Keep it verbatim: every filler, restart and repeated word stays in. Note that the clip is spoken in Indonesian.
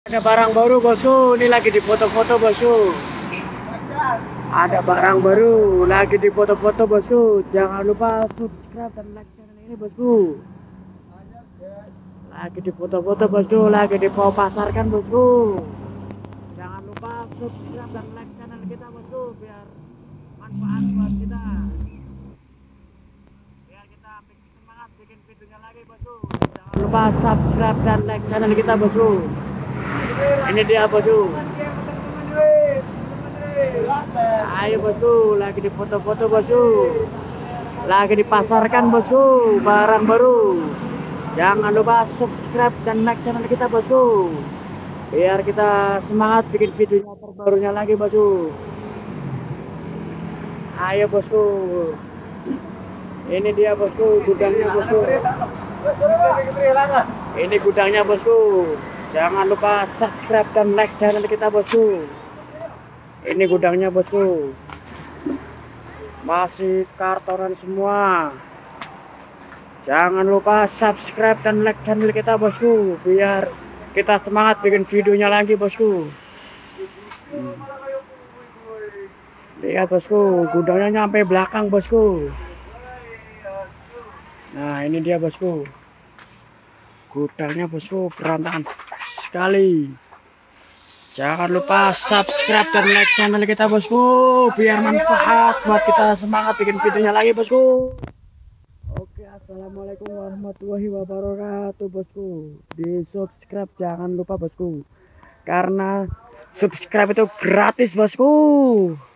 Ada barang baru bosku, ini lagi di foto-foto bosku. Ada barang baru, lagi di foto-foto bosku. Jangan lupa subscribe dan like channel ini bosku. Lagi di foto-foto bosku, lagi di mau pasarkan bosku. Jangan lupa subscribe dan like channel kita bosku, biar manfaat buat kita. Biar kita bikin semangat bikin videonya lagi bosku. Jangan lupa subscribe dan like channel kita bosku. Ini dia bosku. Ayo bosku, lagi di foto-foto bosku. Lagi dipasarkan bosku, barang baru. Jangan lupa subscribe dan like channel kita bosku. Biar kita semangat bikin videonya terbarunya lagi bosku. Ayo bosku. Ini dia bosku, gudangnya bosku. Ini gudangnya bosku. Jangan lupa subscribe dan like channel kita bosku. Ini gudangnya bosku. Masih kartonan semua. Jangan lupa subscribe dan like channel kita bosku, biar kita semangat bikin videonya lagi bosku. Hmm. Lihat bosku, gudangnya nyampe belakang bosku. Nah ini dia bosku, gudangnya bosku, berantakan sekali. Jangan lupa subscribe dan like channel kita bosku, biar manfaat buat kita semangat bikin videonya lagi bosku. Oke, assalamualaikum warahmatullahi wabarakatuh bosku. Di subscribe jangan lupa bosku, karena subscribe itu gratis bosku.